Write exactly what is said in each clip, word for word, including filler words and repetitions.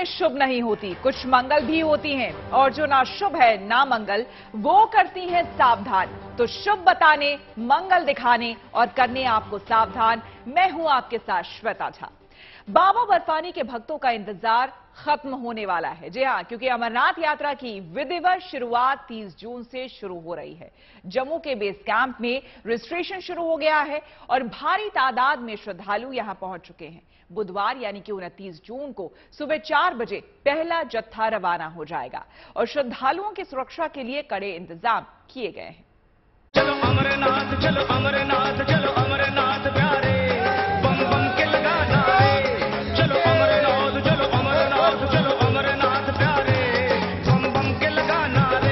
शुभ नहीं होती, कुछ मंगल भी होती हैं, और जो ना शुभ है ना मंगल वो करती हैं सावधान। तो शुभ बताने, मंगल दिखाने और करने आपको सावधान। मैं हूं आपके साथ श्वेता झा। बाबा बर्फानी के भक्तों का इंतजार खत्म होने वाला है। जी हां, क्योंकि अमरनाथ यात्रा की विधिवत शुरुआत तीस जून से शुरू हो रही है। जम्मू के बेस कैंप में रजिस्ट्रेशन शुरू हो गया है और भारी तादाद में श्रद्धालु यहां पहुंच चुके हैं। बुधवार यानी कि उनतीस जून को सुबह चार बजे पहला जत्था रवाना हो जाएगा और श्रद्धालुओं की सुरक्षा के लिए कड़े इंतजाम किए गए हैं। चलो अमरनाथ, चलो अमरनाथ, चलो अमरनाथ प्यारे, बम बम के लगा नारे। चलो अमरनाथ, चलो अमरनाथ, चलो अमरनाथ प्यारे, बम बम के लगा नारे।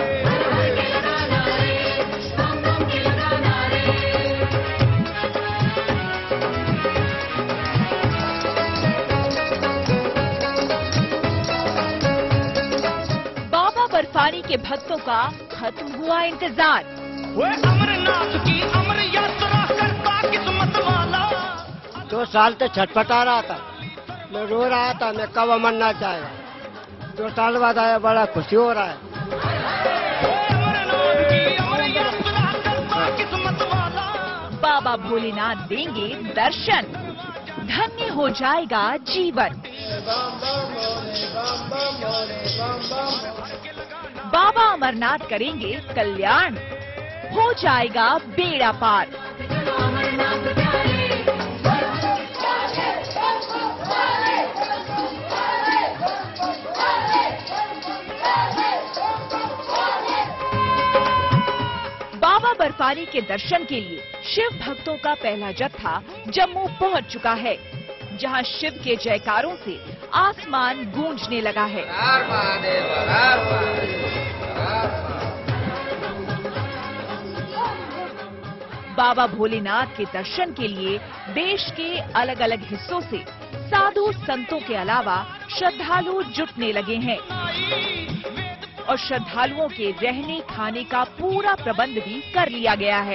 बाबा बर्फानी के भक्तों का खत्म हुआ इंतजार। वो अमरनाथ की अमर यात्रा करता किस्मत वाला। दो साल से छटपटा रहा था, मैं रो रहा था, मैं कब अमरनाथ जाएगा। दो साल बाद आया, बड़ा खुशी हो रहा है। वो अमरनाथ की अमर यात्रा करता किस्मत वाला। बाबा भोलेनाथ देंगे दर्शन, धन्य हो जाएगा जीवन। बाबा अमरनाथ करेंगे कल्याण, हो जाएगा बेड़ा पार। बाबा बर्फानी के दर्शन के लिए शिव भक्तों का पहला जत्था जम्मू पहुंच चुका है, जहां शिव के जयकारों से आसमान गूंजने लगा है। बाबा भोलेनाथ के दर्शन के लिए देश के अलग अलग हिस्सों से साधु संतों के अलावा श्रद्धालु जुटने लगे हैं और श्रद्धालुओं के रहने खाने का पूरा प्रबंध भी कर लिया गया है।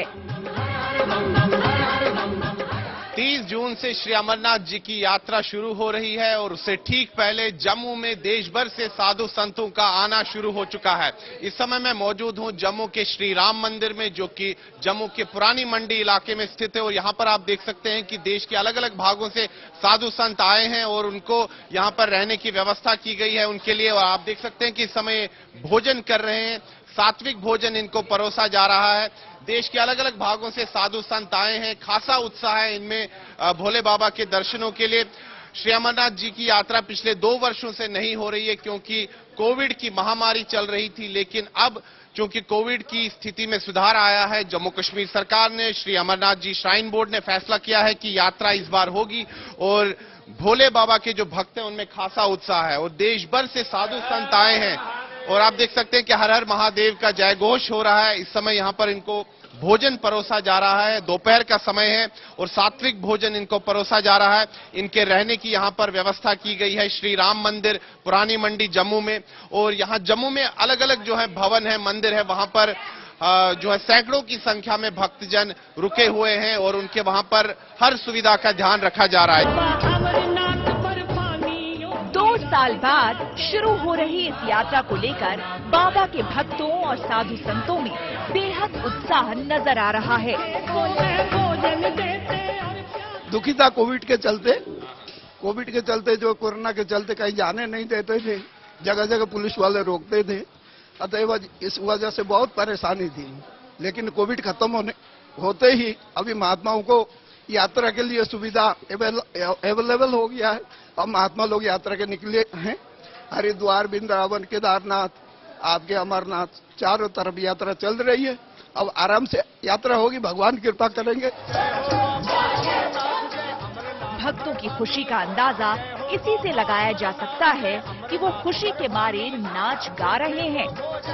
तीस जून से श्री अमरनाथ जी की यात्रा शुरू हो रही है और उससे ठीक पहले जम्मू में देश भर से साधु संतों का आना शुरू हो चुका है। इस समय मैं मौजूद हूं जम्मू के श्री राम मंदिर में, जो कि जम्मू के पुरानी मंडी इलाके में स्थित है। और यहां पर आप देख सकते हैं कि देश के अलग अलग भागों से साधु संत आए हैं और उनको यहां पर रहने की व्यवस्था की गई है उनके लिए। और आप देख सकते हैं कि इस समय भोजन कर रहे हैं, सात्विक भोजन इनको परोसा जा रहा है। देश के अलग अलग भागों से साधु संत आए हैं, खासा उत्साह है इनमें भोले बाबा के दर्शनों के लिए। श्री अमरनाथ जी की यात्रा पिछले दो वर्षों से नहीं हो रही है क्योंकि कोविड की महामारी चल रही थी, लेकिन अब चूंकि कोविड की स्थिति में सुधार आया है, जम्मू कश्मीर सरकार ने, श्री अमरनाथ जी श्राइन बोर्ड ने फैसला किया है कि यात्रा इस बार होगी और भोले बाबा के जो भक्त हैं उनमें खासा उत्साह है और देश भर से साधु संत आए हैं। और आप देख सकते हैं कि हर हर महादेव का जय घोष हो रहा है। इस समय यहाँ पर इनको भोजन परोसा जा रहा है, दोपहर का समय है और सात्विक भोजन इनको परोसा जा रहा है। इनके रहने की यहाँ पर व्यवस्था की गई है श्री राम मंदिर पुरानी मंडी जम्मू में। और यहाँ जम्मू में अलग अलग जो है भवन है, मंदिर है, वहां पर जो है सैकड़ों की संख्या में भक्तजन रुके हुए हैं और उनके वहां पर हर सुविधा का ध्यान रखा जा रहा है। दो साल बाद शुरू हो रही इस यात्रा को लेकर बाबा के भक्तों और साधु संतों में बेहद उत्साह नजर आ रहा है। दुखी था कोविड के चलते, कोविड के चलते जो कोरोना के चलते कहीं जाने नहीं देते थे, जगह जगह पुलिस वाले रोकते थे, अतएव इस वजह से बहुत परेशानी थी। लेकिन कोविड खत्म होने होते ही अभी महात्माओं को यात्रा के लिए सुविधा अवेलेबल हो गया है। अब महात्मा लोग यात्रा के निकले हैं। हरिद्वार, वृंदावन, केदारनाथ, आपके अमरनाथ, चारों तरफ यात्रा चल रही है। अब आराम से यात्रा होगी, भगवान कृपा करेंगे। भक्तों की खुशी का अंदाजा इसी से लगाया जा सकता है कि वो खुशी के मारे नाच गा रहे हैं।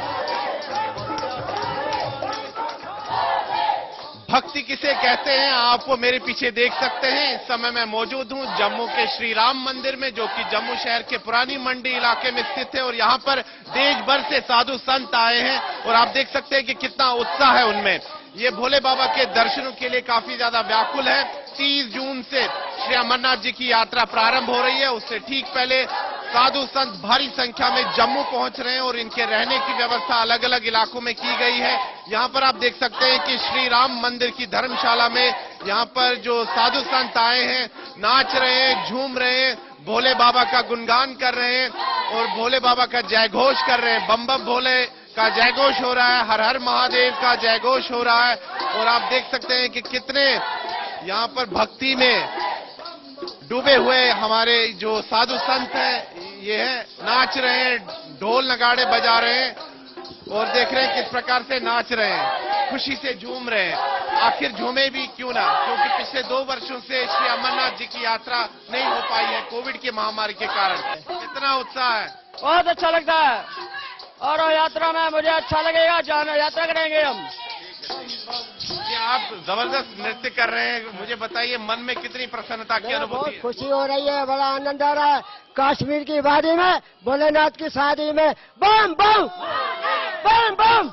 भक्ति किसे कहते हैं आप वो मेरे पीछे देख सकते हैं। इस समय मैं मौजूद हूं जम्मू के श्री राम मंदिर में, जो कि जम्मू शहर के पुरानी मंडी इलाके में स्थित है और यहां पर देश भर से साधु संत आए हैं और आप देख सकते हैं कि कितना उत्साह है उनमें। ये भोले बाबा के दर्शनों के लिए काफी ज्यादा व्याकुल है। तीस जून से श्री अमरनाथ जी की यात्रा प्रारंभ हो रही है, उससे ठीक पहले साधु संत भारी संख्या में जम्मू पहुंच रहे हैं और इनके रहने की व्यवस्था अलग अलग इलाकों में की गई है। यहां पर आप देख सकते हैं कि श्री राम मंदिर की धर्मशाला में यहां पर जो साधु संत आए हैं, नाच रहे हैं, झूम रहे हैं, भोले बाबा का गुणगान कर रहे हैं और भोले बाबा का जयघोष कर रहे हैं। बम बम भोले का जयघोष हो रहा है, हर हर महादेव का जयघोष हो रहा है। और आप देख सकते हैं कि कितने यहां पर भक्ति में डूबे हुए हमारे जो साधु संत हैं, ये है नाच रहे हैं, ढोल नगाड़े बजा रहे हैं और देख रहे हैं किस प्रकार से नाच रहे हैं, खुशी से झूम रहे हैं। आखिर झूमे भी क्यों ना, क्योंकि पिछले दो वर्षों से श्री अमरनाथ जी की यात्रा नहीं हो पाई है कोविड की महामारी के कारण। कितना उत्साह है? बहुत अच्छा लगता है और यात्रा में मुझे अच्छा लगेगा, जाना यात्रा करेंगे हम। कि आप जबरदस्त नृत्य कर रहे हैं, मुझे बताइए मन में कितनी प्रसन्नता की अनुभूति बहुत है? खुशी हो रही है, बड़ा आनंद आ रहा है। कश्मीर की वादी में भोलेनाथ की शादी में बम बम बम बम।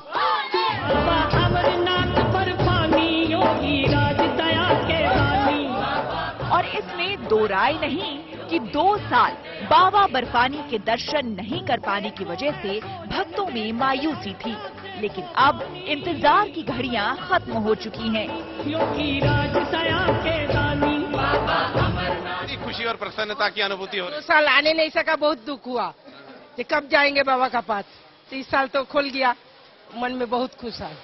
और इसमें दो राय नहीं कि दो साल बाबा बर्फानी के दर्शन नहीं कर पाने की वजह से भक्तों में मायूसी थी, लेकिन अब इंतजार की घड़ियां खत्म हो चुकी हैं। खुशी और प्रसन्नता की अनुभूति हो रही है। दो साल आने नहीं सका, बहुत दुख हुआ कि कब जाएंगे बाबा का पास। इस साल तो खुल गया, मन में बहुत खुश है।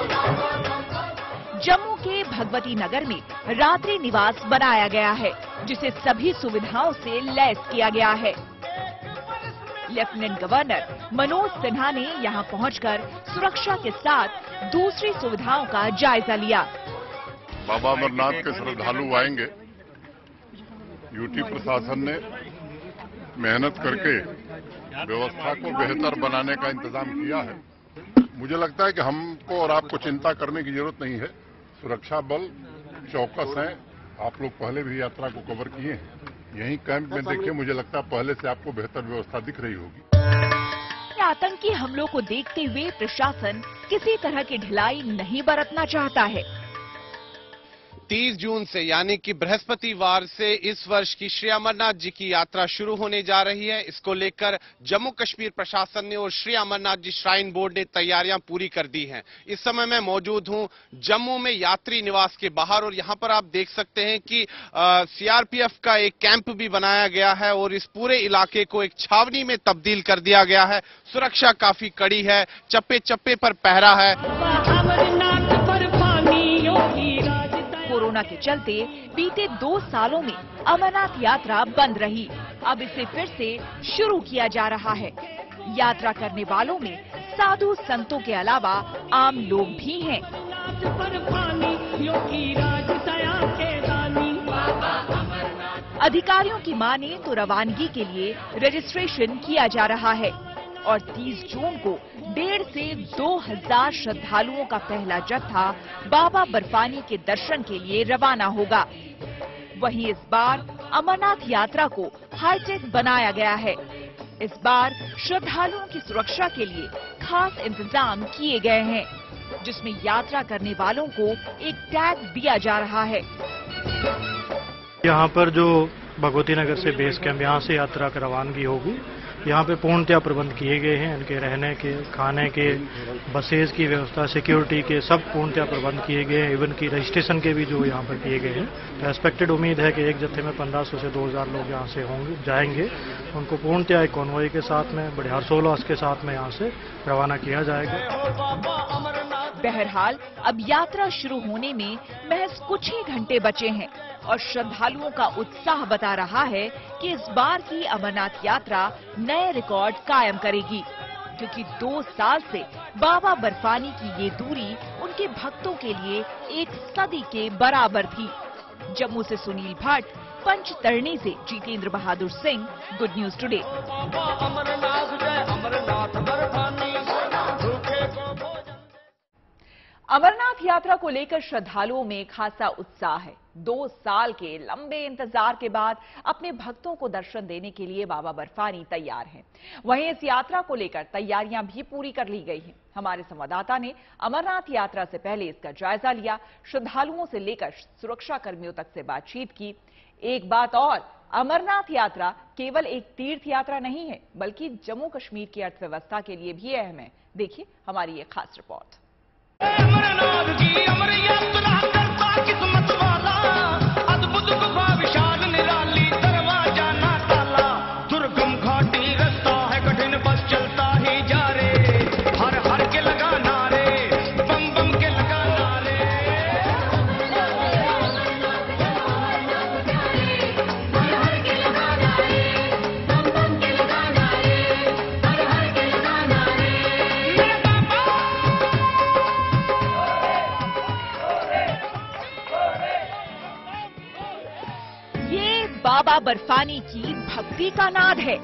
जम्मू के भगवती नगर में रात्रि निवास बनाया गया है, जिसे सभी सुविधाओं से लैस किया गया है। लेफ्टिनेंट गवर्नर मनोज सिन्हा ने यहां पहुंचकर सुरक्षा के साथ दूसरी सुविधाओं का जायजा लिया। बाबा अमरनाथ के श्रद्धालु आएंगे, यूटी प्रशासन ने मेहनत करके व्यवस्था को बेहतर बनाने का इंतजाम किया है। मुझे लगता है कि हमको और आपको चिंता करने की जरूरत नहीं है। सुरक्षा बल चौकस हैं। आप लोग पहले भी यात्रा को कवर किए हैं, यहीं कैंप में देखिए, मुझे लगता है पहले से आपको बेहतर व्यवस्था दिख रही होगी। आतंकी हमलों को देखते हुए प्रशासन किसी तरह की ढिलाई नहीं बरतना चाहता है। तीस जून से यानी कि बृहस्पतिवार से इस वर्ष की श्री अमरनाथ जी की यात्रा शुरू होने जा रही है। इसको लेकर जम्मू कश्मीर प्रशासन ने और श्री अमरनाथ जी श्राइन बोर्ड ने तैयारियां पूरी कर दी हैं। इस समय मैं मौजूद हूं जम्मू में यात्री निवास के बाहर और यहां पर आप देख सकते हैं कि सीआरपीएफ का एक कैंप भी बनाया गया है और इस पूरे इलाके को एक छावनी में तब्दील कर दिया गया है। सुरक्षा काफी कड़ी है, चप्पे चप्पे पर पहरा है। कोरोना के चलते बीते दो सालों में अमरनाथ यात्रा बंद रही, अब इसे फिर से शुरू किया जा रहा है। यात्रा करने वालों में साधु संतों के अलावा आम लोग भी हैं। अधिकारियों की माने तो रवानगी के लिए रजिस्ट्रेशन किया जा रहा है और तीस जून को डेढ़ से दो हजार श्रद्धालुओं का पहला जत्था बाबा बर्फानी के दर्शन के लिए रवाना होगा। वहीं इस बार अमरनाथ यात्रा को हाईटेक बनाया गया है। इस बार श्रद्धालुओं की सुरक्षा के लिए खास इंतजाम किए गए हैं, जिसमें यात्रा करने वालों को एक टैग दिया जा रहा है। यहाँ पर जो भगवती नगर से बेस कैंप, यहाँ से यात्रा की रवानगी होगी। यहाँ पे पूर्णतया प्रबंध किए गए हैं, इनके रहने के, खाने के, बसेज की व्यवस्था, सिक्योरिटी के सब पूर्णतया प्रबंध किए गए हैं। इवन की रजिस्ट्रेशन के भी जो यहाँ पर किए गए हैं। तो एक्सपेक्टेड उम्मीद है कि एक जत्थे में पंद्रह सौ से दो हजार लोग यहाँ से होंगे जाएंगे। उनको पूर्णतया एक कॉन्वॉय के साथ में, बड़े हर्षोल्लास के साथ में यहाँ से रवाना किया जाएगा। बहरहाल अब यात्रा शुरू होने में महज कुछ ही घंटे बचे हैं और श्रद्धालुओं का उत्साह बता रहा है कि इस बार की अमरनाथ यात्रा नए रिकॉर्ड कायम करेगी, क्योंकि दो साल से बाबा बर्फानी की ये दूरी उनके भक्तों के लिए एक सदी के बराबर थी। जम्मू से सुनील भट्ट, पंचतरणी से Jitendra Bahadur Singh, good news today. Amarnath यात्रा को लेकर श्रद्धालुओं में खासा उत्साह है। दो साल के लंबे इंतजार के बाद अपने भक्तों को दर्शन देने के लिए बाबा बर्फानी तैयार हैं। वहीं इस यात्रा को लेकर तैयारियां भी पूरी कर ली गई हैं। हमारे संवाददाता ने अमरनाथ यात्रा से पहले इसका जायजा लिया, श्रद्धालुओं से लेकर सुरक्षा कर्मियों तक से बातचीत की। एक बात और, अमरनाथ यात्रा केवल एक तीर्थ यात्रा नहीं है, बल्कि जम्मू कश्मीर की अर्थव्यवस्था के लिए भी अहम है। देखिए हमारी ये खास रिपोर्ट। अमरनाथ की अमर यात्रा करता किस्मत वाला, अद्भुत गुफा विशाल निराली, दरवाजा ना ताला, दुर्गम घाटी रास्ता है कठिन, बस चलता ही जा रे, हर हर के लगा नारे, बम बम के लगा नारे। बाबा बर्फानी की भक्ति का नाद है।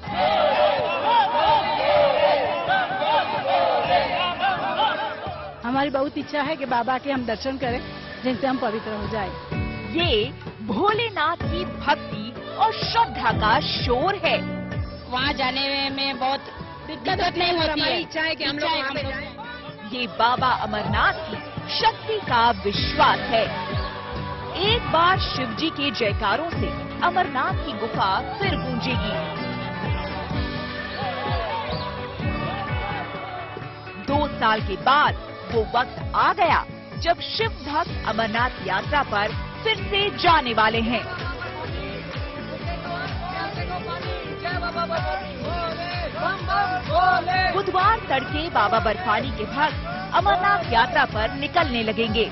हमारी बहुत इच्छा है कि बाबा के हम दर्शन करें, जिनसे हम पवित्र हो जाएं। ये भोलेनाथ की भक्ति और श्रद्धा का शोर है। वहाँ जाने में बहुत दिक्कत नहीं होती है। इच्छा है कि हम लोग वहाँ पे जाएं। ये बाबा अमरनाथ की शक्ति का विश्वास है। एक बार शिव जी के जयकारों से अमरनाथ की गुफा फिर गूंजेगी। दो साल के बाद वो वक्त आ गया जब शिव भक्त अमरनाथ यात्रा पर फिर से जाने वाले हैं। बुधवार तड़के बाबा बर्फानी के भक्त अमरनाथ यात्रा पर निकलने लगेंगे।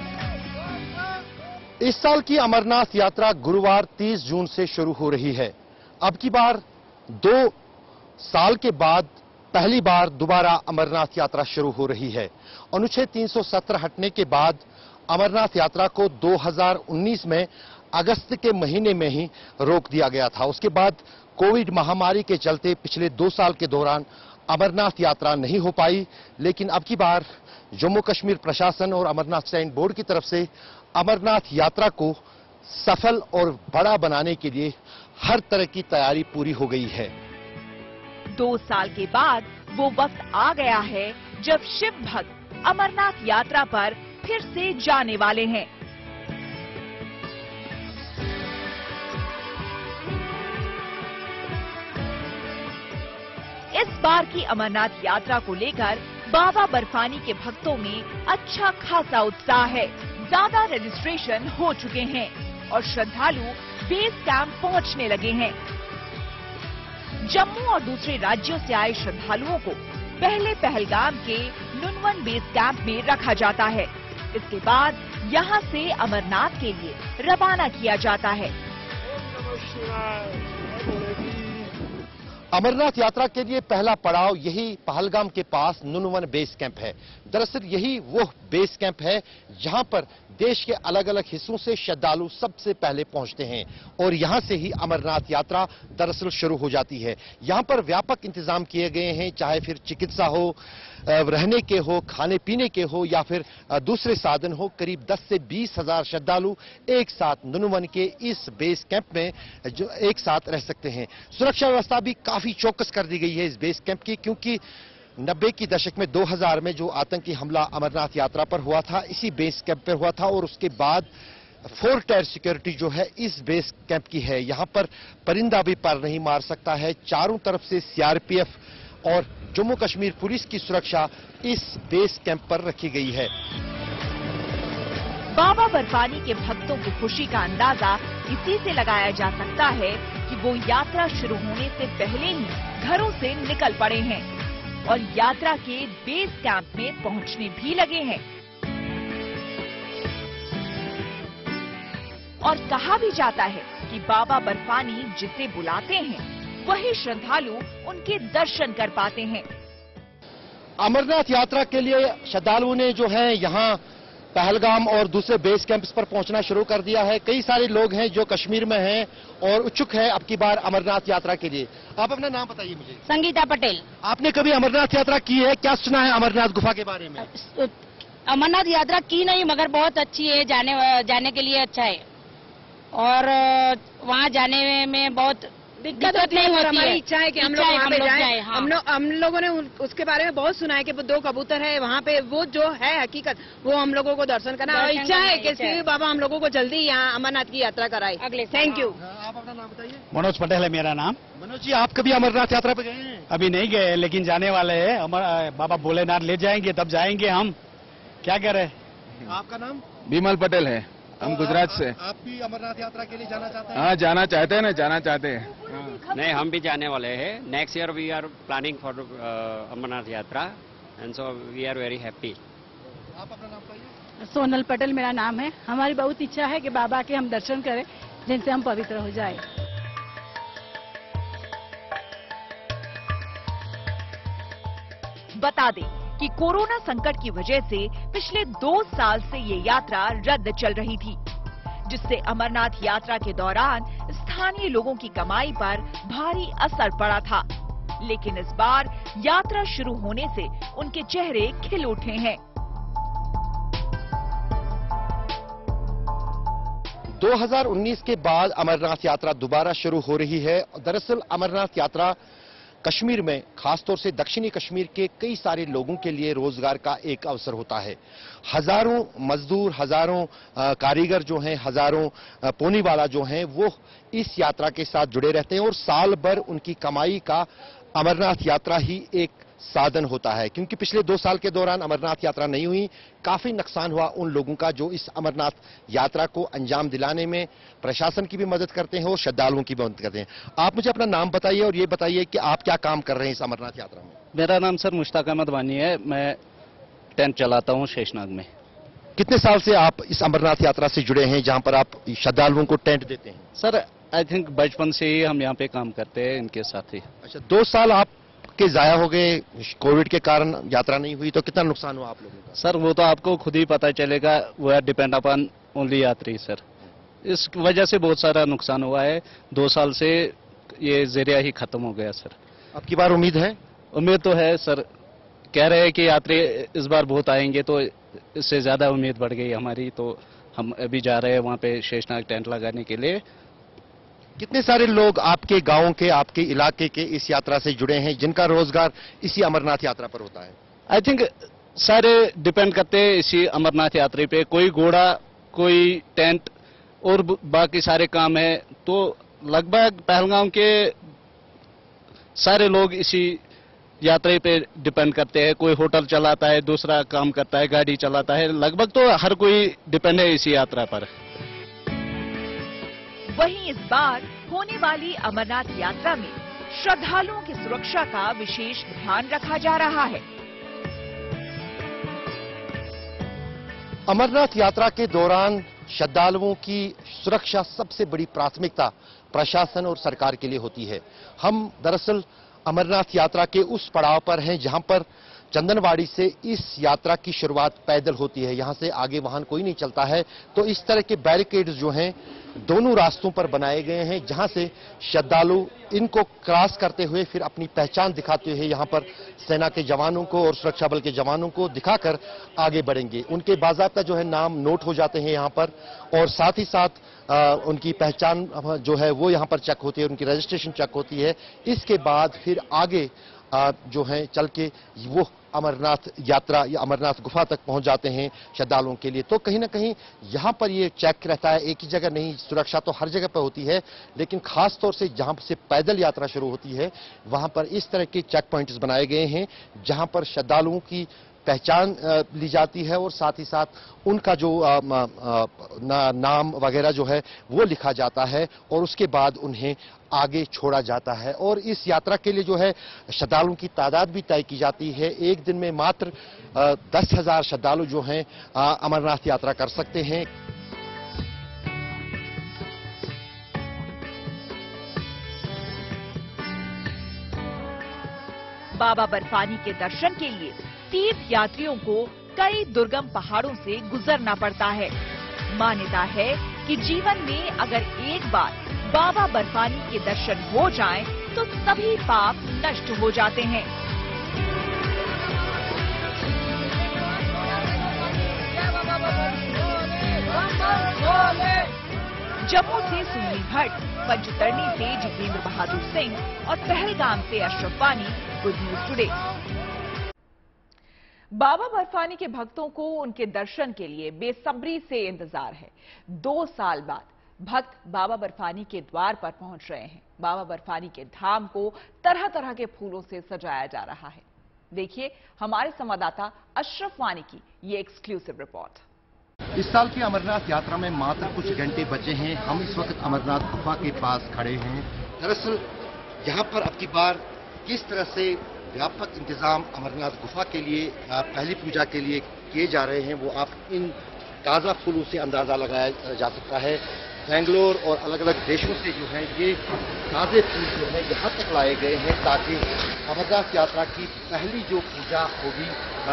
इस साल की अमरनाथ यात्रा गुरुवार तीस जून से शुरू हो रही है। अब की बार दो साल के बाद पहली बार दोबारा अमरनाथ यात्रा शुरू हो रही है। अनुच्छेद तीन सौ सत्तर हटने के बाद अमरनाथ यात्रा को दो हज़ार उन्नीस में अगस्त के महीने में ही रोक दिया गया था। उसके बाद कोविड महामारी के चलते पिछले दो साल के दौरान अमरनाथ यात्रा नहीं हो पाई, लेकिन अब की बार जम्मू कश्मीर प्रशासन और अमरनाथ श्राइन बोर्ड की तरफ से अमरनाथ यात्रा को सफल और बड़ा बनाने के लिए हर तरह की तैयारी पूरी हो गई है। दो साल के बाद वो वक्त आ गया है जब शिव भक्त अमरनाथ यात्रा पर फिर से जाने वाले हैं। इस बार की अमरनाथ यात्रा को लेकर बाबा बर्फानी के भक्तों में अच्छा खासा उत्साह है। ज्यादा रजिस्ट्रेशन हो चुके हैं और श्रद्धालु बेस कैंप पहुंचने लगे हैं। जम्मू और दूसरे राज्यों से आए श्रद्धालुओं को पहले पहलगाम के नुनवन बेस कैंप में रखा जाता है। इसके बाद यहां से अमरनाथ के लिए रवाना किया जाता है। अमरनाथ यात्रा के लिए पहला पड़ाव यही पहलगाम के पास नुनवन बेस कैंप है। दरअसल यही वो बेस कैंप है जहां पर देश के अलग अलग हिस्सों से श्रद्धालु सबसे पहले पहुंचते हैं और यहां से ही अमरनाथ यात्रा दरअसल शुरू हो जाती है। यहां पर व्यापक इंतजाम किए गए हैं, चाहे फिर चिकित्सा हो, रहने के हो, खाने पीने के हो या फिर दूसरे साधन हो। करीब दस से बीस हजार श्रद्धालु एक साथ नुनवन के इस बेस कैंप में जो एक साथ रह सकते हैं। सुरक्षा व्यवस्था भी काफी चौकस कर दी गई है इस बेस कैंप की, क्योंकि नब्बे की दशक में दो हज़ार में जो आतंकी हमला अमरनाथ यात्रा पर हुआ था इसी बेस कैंप पर हुआ था और उसके बाद फोर टायर सिक्योरिटी जो है इस बेस कैंप की है। यहां पर परिंदा भी पर नहीं मार सकता है। चारों तरफ से सीआरपीएफ और जम्मू कश्मीर पुलिस की सुरक्षा इस बेस कैंप पर रखी गई है। बाबा बर्फानी के भक्तों की खुशी का अंदाजा इसी से लगाया जा सकता है कि वो यात्रा शुरू होने से पहले ही घरों से निकल पड़े हैं और यात्रा के बेस कैंप में पहुंचने भी लगे हैं। और कहा भी जाता है कि बाबा बर्फानी जिसे बुलाते हैं वही श्रद्धालु उनके दर्शन कर पाते हैं। अमरनाथ यात्रा के लिए श्रद्धालुओं ने जो है यहाँ पहलगाम और दूसरे बेस कैंप्स पर पहुंचना शुरू कर दिया है। कई सारे लोग हैं जो कश्मीर में हैं और उत्सुक है अब की बार अमरनाथ यात्रा के लिए। आप अपना नाम बताइए मुझे। संगीता पटेल। आपने कभी अमरनाथ यात्रा की है? क्या सुना है अमरनाथ गुफा के बारे में? अमरनाथ यात्रा की नहीं, मगर बहुत अच्छी है, जाने जाने के लिए अच्छा है और वहाँ जाने में बहुत दिक्कत नहीं होती है। हमारी इच्छा है कि हम लोग इच्छा है वहाँ हम पे लोग जाएं। जाएं, हाँ। हम लोग हम लोगों ने उन- उसके बारे में बहुत सुना है कि वो दो कबूतर है वहाँ पे, वो जो है हकीकत, वो हम लोगों को दर्शन करना और दर्शन इच्छा है करना, कि इच्छा है। शिव बाबा हम लोगों को जल्दी यहाँ अमरनाथ की यात्रा कराए। अगले साल, थैंक यू। आप अपना नाम बताइए। मनोज पटेल है मेरा नाम। मनोज जी, आप कभी अमरनाथ यात्रा पे गए हैं? अभी नहीं गए लेकिन जाने वाले हैं। अमर बाबा भोलेनाथ ले जाएंगे तब जाएंगे हम, क्या करें। आपका नाम? बीमल पटेल है, हम गुजरात से। आप भी अमरनाथ यात्रा के लिए जाना चाहते हैं? हाँ, जाना चाहते हैं ना, जाना चाहते हैं। नहीं, हम भी जाने वाले हैं। Next year we are planning for Amarnath यात्रा and so we are very happy. आप अपना नाम बताइए। सोनल पटेल मेरा नाम है। हमारी बहुत इच्छा है कि बाबा के हम दर्शन करें जिनसे हम पवित्र हो जाए। बता दें कि कोरोना संकट की वजह से पिछले दो साल से ये यात्रा रद्द चल रही थी, जिससे अमरनाथ यात्रा के दौरान स्थानीय लोगों की कमाई पर भारी असर पड़ा था। लेकिन इस बार यात्रा शुरू होने से उनके चेहरे खिल उठे हैं। दो हज़ार उन्नीस के बाद अमरनाथ यात्रा दोबारा शुरू हो रही है। दरअसल अमरनाथ यात्रा कश्मीर में, खासतौर से दक्षिणी कश्मीर के कई सारे लोगों के लिए रोजगार का एक अवसर होता है। हजारों मजदूर, हजारों अ, कारीगर जो हैं, हजारों अ, पोनीवाला जो हैं, वो इस यात्रा के साथ जुड़े रहते हैं और साल भर उनकी कमाई का अमरनाथ यात्रा ही एक साधन होता है। क्योंकि पिछले दो साल के दौरान अमरनाथ यात्रा नहीं हुई, काफी नुकसान हुआ उन लोगों का जो इस अमरनाथ यात्रा को अंजाम दिलाने में प्रशासन की भी मदद करते हैं और श्रद्धालुओं की भी मदद करते हैं। आप मुझे अपना नाम बताइए और ये बताइए कि आप क्या काम कर रहे हैं इस अमरनाथ यात्रा में। मेरा नाम सर मुश्ताक अहमद वानी है, मैं टेंट चलाता हूँ शेषनाग में। कितने साल से आप इस अमरनाथ यात्रा से जुड़े हैं जहां पर आप श्रद्धालुओं को टेंट देते हैं? सर आई थिंक बचपन से ही हम यहाँ पे काम करते हैं इनके साथ ही। अच्छा, दो साल आप के जाया हो गए, कोविड के कारण यात्रा नहीं हुई, तो कितना नुकसान हुआ आप लोगों का? सर वो तो आपको खुद ही पता चलेगा, वो है डिपेंड अपॉन ओनली यात्री सर। इस वजह से बहुत सारा नुकसान हुआ है। दो साल से ये जरिया ही खत्म हो गया सर। अब की बार उम्मीद है? उम्मीद तो है सर, कह रहे हैं कि यात्री इस बार बहुत आएंगे, तो इससे ज्यादा उम्मीद बढ़ गई हमारी, तो हम अभी जा रहे हैं वहाँ पे शेषनाग टेंट लगाने के लिए। कितने सारे लोग आपके गांव के, आपके इलाके के इस यात्रा से जुड़े हैं जिनका रोजगार इसी अमरनाथ यात्रा पर होता है? आई थिंक सारे डिपेंड करते हैं इसी अमरनाथ यात्रा पे। कोई घोड़ा, कोई टेंट और बाकी सारे काम है। तो लगभग पहलगाम के सारे लोग इसी यात्रा पे डिपेंड करते हैं। कोई होटल चलाता है, दूसरा काम करता है, गाड़ी चलाता है। लगभग तो हर कोई डिपेंड है इसी यात्रा पर। वहीं इस बार होने वाली अमरनाथ यात्रा में श्रद्धालुओं की सुरक्षा का विशेष ध्यान रखा जा रहा है। अमरनाथ यात्रा के दौरान श्रद्धालुओं की सुरक्षा सबसे बड़ी प्राथमिकता प्रशासन और सरकार के लिए होती है। हम दरअसल अमरनाथ यात्रा के उस पड़ाव पर हैं जहां पर चंदनवाड़ी से इस यात्रा की शुरुआत पैदल होती है। यहां से आगे वाहन कोई नहीं चलता है, तो इस तरह के बैरिकेड्स जो हैं दोनों रास्तों पर बनाए गए हैं, जहां से श्रद्धालु इनको क्रॉस करते हुए फिर अपनी पहचान दिखाते हुए यहां पर सेना के जवानों को और सुरक्षा बल के जवानों को दिखाकर आगे बढ़ेंगे। उनके बाकायदा जो है नाम नोट हो जाते हैं यहां पर, और साथ ही साथ आ, उनकी पहचान जो है वो यहां पर चेक होती है, उनकी रजिस्ट्रेशन चेक होती है। इसके बाद फिर आगे आ, जो है चल के वो अमरनाथ यात्रा या अमरनाथ गुफा तक पहुंच जाते हैं श्रद्धालुओं के लिए। तो कहीं ना कहीं यहां पर ये चेक रहता है, एक ही जगह नहीं, सुरक्षा तो हर जगह पर होती है, लेकिन खास तौर से जहां से पैदल यात्रा शुरू होती है वहां पर इस तरह के चेक पॉइंट्स बनाए गए हैं जहां पर श्रद्धालुओं की पहचान ली जाती है और साथ ही साथ उनका जो आ, आ, ना, नाम वगैरह जो है वो लिखा जाता है और उसके बाद उन्हें आगे छोड़ा जाता है। और इस यात्रा के लिए जो है श्रद्धालुओं की तादाद भी तय की जाती है। एक दिन में मात्र आ, दस हजार श्रद्धालु जो हैं आ, अमरनाथ यात्रा कर सकते हैं। बाबा बर्फानी के दर्शन के लिए तीर्थ यात्रियों को कई दुर्गम पहाड़ों से गुजरना पड़ता है। मान्यता है कि जीवन में अगर एक बार बाबा बर्फानी के दर्शन हो जाएं, तो सभी पाप नष्ट हो जाते हैं। जम्मू से सुनील भट्ट, पंचतरणी से जितेंद्र बहादुर सिंह और पहलगाम से Ashraf Wani. Good news today. Baba Barfani के भक्तों को उनके दर्शन के लिए बेसब्री से इंतजार है। दो साल बाद भक्त बाबा बर्फानी के द्वार पर पहुंच रहे हैं। बाबा बर्फानी के धाम को तरह तरह के फूलों से सजाया जा रहा है। देखिए हमारे संवाददाता अशरफ वानी की ये एक्सक्लूसिव रिपोर्ट। इस साल की अमरनाथ यात्रा में मात्र कुछ घंटे बचे हैं। हम इस वक्त अमरनाथ गुफा के पास खड़े हैं। दरअसल यहाँ पर अब की बार किस तरह से व्यापक इंतजाम अमरनाथ गुफा के लिए पहली पूजा के लिए किए जा रहे हैं वो आप इन ताज़ा फूलों से अंदाजा लगाया जा सकता है। बेंगलोर और अलग अलग देशों से जो है ये ताज़े फूल जो है यहाँ तक लाए गए हैं ताकि अमरनाथ यात्रा की पहली जो पूजा होगी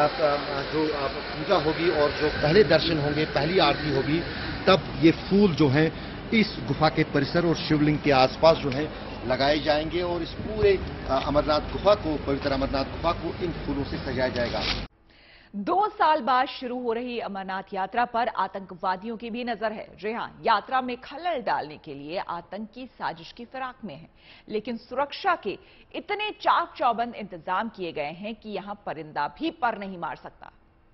जो पूजा होगी और जो पहले दर्शन होंगे, पहली आरती होगी, तब ये फूल जो हैं इस गुफा के परिसर और शिवलिंग के आसपास जो है लगाए जाएंगे और इस पूरे अमरनाथ गुफा को, पवित्र अमरनाथ गुफा को इन फूलों से सजाया जाएगा। दो साल बाद शुरू हो रही अमरनाथ यात्रा पर आतंकवादियों की भी नजर है। जी हां, यात्रा में खलल डालने के लिए आतंकी साजिश की फिराक में है, लेकिन सुरक्षा के इतने चाक चौबंद इंतजाम किए गए हैं कि यहां परिंदा भी पर नहीं मार सकता।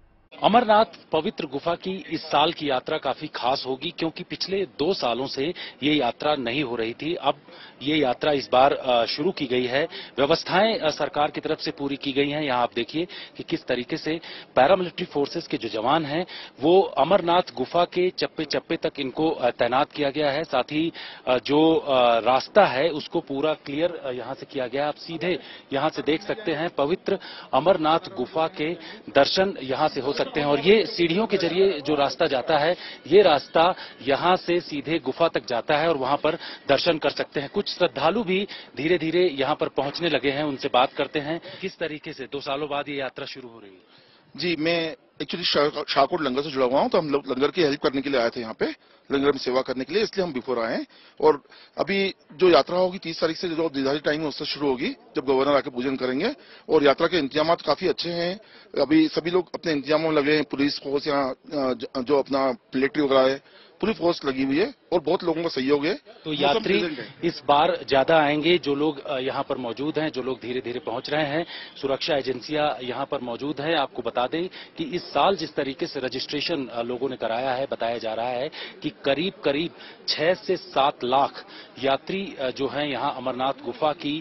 अमरनाथ पवित्र गुफा की इस साल की यात्रा काफी खास होगी क्योंकि पिछले दो सालों से ये यात्रा नहीं हो रही थी। अब ये यात्रा इस बार शुरू की गई है। व्यवस्थाएं सरकार की तरफ से पूरी की गई हैं। यहाँ आप देखिए कि किस तरीके से पैरामिलिट्री फोर्सेस के जो जवान हैं वो अमरनाथ गुफा के चप्पे चप्पे तक इनको तैनात किया गया है। साथ ही जो रास्ता है उसको पूरा क्लियर यहाँ से किया गया है। आप सीधे यहाँ से देख सकते हैं पवित्र अमरनाथ गुफा के दर्शन यहाँ से हो सकते हैं और ये सीढ़ियों के जरिए जो रास्ता जाता है ये रास्ता यहां से सीधे गुफा तक जाता है और वहां पर दर्शन कर सकते हैं। कुछ श्रद्धालु भी धीरे धीरे यहां पर पहुंचने लगे हैं। उनसे बात करते हैं किस तरीके से दो सालों बाद ये यात्रा शुरू हो रही है। जी, मैं एक्चुअली शाहकोट लंगर से जुड़ा हुआ हूं, तो हम लोग लंगर की हेल्प करने के लिए आए थे यहाँ पे, लंगर में सेवा करने के लिए, इसलिए हम बिफोर आए हैं। और अभी जो यात्रा होगी तीस तारीख से जो निर्धारित टाइम है उससे शुरू होगी जब गवर्नर आके पूजन करेंगे और यात्रा के इंतजाम काफी अच्छे हैं। अभी सभी लोग अपने इंतजामों में लगे हैं। पुलिस फोर्स यहाँ जो अपना मिलिट्री वगैरह है पूरी फोर्स लगी हुई है और बहुत लोगों का सहयोग है। तो यात्री इस बार ज्यादा आएंगे। जो लोग यहाँ पर मौजूद हैं, जो लोग धीरे धीरे पहुंच रहे हैं, सुरक्षा एजेंसियां यहाँ पर मौजूद हैं। आपको बता दें कि इस साल जिस तरीके से रजिस्ट्रेशन लोगों ने कराया है, बताया जा रहा है कि करीब करीब छह से सात लाख यात्री जो हैं यहाँ अमरनाथ गुफा की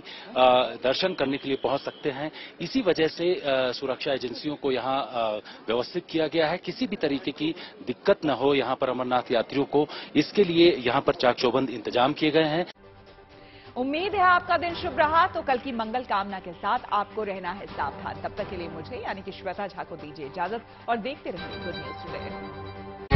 दर्शन करने के लिए पहुंच सकते हैं। इसी वजह से सुरक्षा एजेंसियों को यहाँ व्यवस्थित किया गया है, किसी भी तरीके की दिक्कत न हो यहाँ पर अमरनाथ यात्रियों को। इसके लिए यहाँ पर चाक चौबंद इंतजाम किए गए हैं। उम्मीद है आपका दिन शुभ रहा। तो कल की मंगल कामना के साथ आपको रहना है सावधान। तब तक के लिए मुझे यानी कि श्वेता झा को दीजिए इजाजत और देखते रहिए गुड न्यूज टुडे।